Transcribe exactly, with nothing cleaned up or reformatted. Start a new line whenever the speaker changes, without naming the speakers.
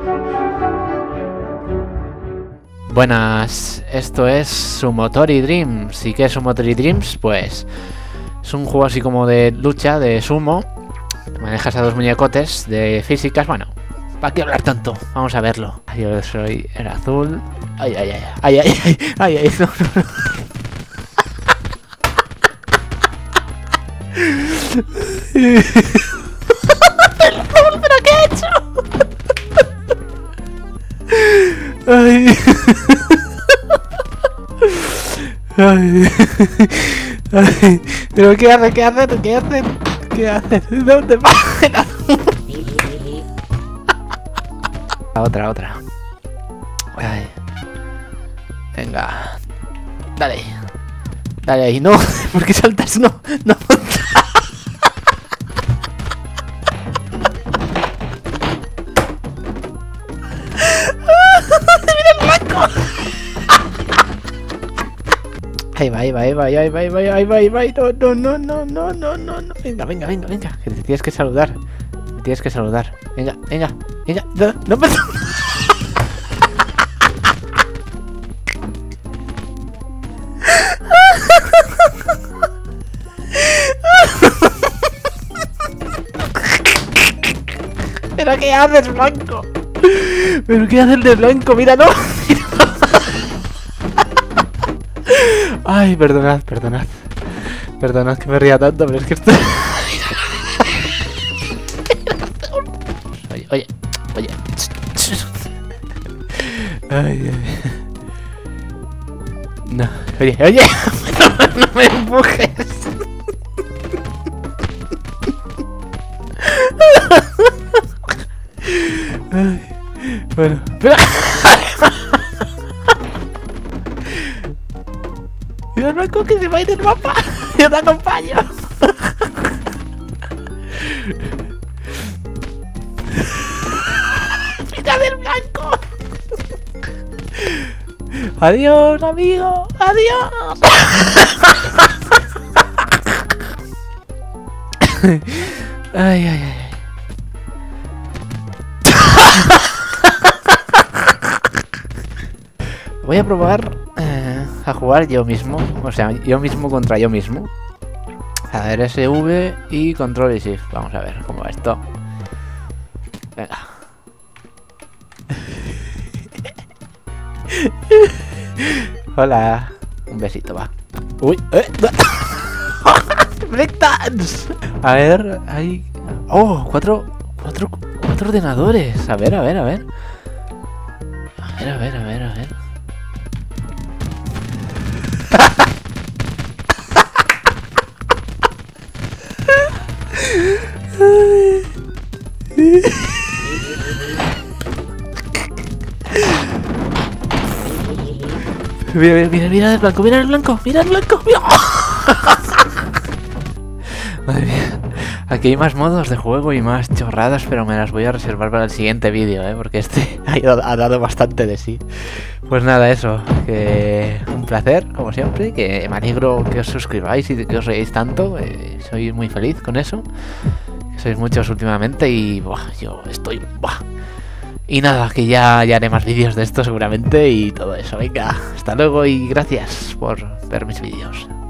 Buenas, esto es Sumotori Dreams. ¿Y qué es Sumotori Dreams? Pues es un juego así como de lucha, de sumo. Manejas a dos muñecotes de físicas. Bueno, ¿para qué hablar tanto? Vamos a verlo. Yo soy el azul. Ay, ay, ay, ay, ay, ay, ay, ay, no, no, no. ¿Pero qué he hecho? Ay. Ay. Ay. Pero qué hace, qué hace, qué hace, qué hace, ¿dónde va? Otra, otra. Ay. Venga. Dale. Dale ahí, no. ¿Por qué saltas? No, no. Ahí va, ahí va, ahí va, ahí va, ahí va, ahí va, ahí va, no, no, no, no, no, no, no, venga, venga, venga, venga, que te tienes que saludar, me tienes que saludar, venga, venga, venga, no, no me... ¿Pero qué haces, Blanco? ¿Pero qué hace el de blanco? Mira, no, mira. Ay, perdonad, perdonad. Perdonad que me ría tanto, pero es que esto... Oye, oye, oye. Ay, ay. No, oye, oye. No, no me empujes. Ay, bueno, pero... Mira el blanco que se va a ir del mapa. Yo te acompaño. Mira del blanco. Adiós, amigo. Adiós. Ay, ay, ay. Voy a probar eh, a jugar yo mismo, o sea, yo mismo contra yo mismo. A ver, S V y control y shift. Vamos a ver cómo va esto. Venga. Hola. Un besito, va. Uy, eh. Breakdance. A ver, hay... Oh, cuatro, cuatro, cuatro ordenadores. A ver, a ver, a ver. A ver, a ver, a ver, a ver. Mira, mira, mira el blanco, mira el blanco, mira el blanco. Mira. Madre mía. Aquí hay más modos de juego y más chorradas, pero me las voy a reservar para el siguiente vídeo, ¿eh? Porque este ha, ido, ha dado bastante de sí. Pues nada, eso, que un placer, como siempre, que me alegro que os suscribáis y que os reíais tanto, eh, soy muy feliz con eso, que sois muchos últimamente y buah, yo estoy... Buah. Y nada, que ya, ya haré más vídeos de esto seguramente y todo eso. Venga, hasta luego y gracias por ver mis vídeos.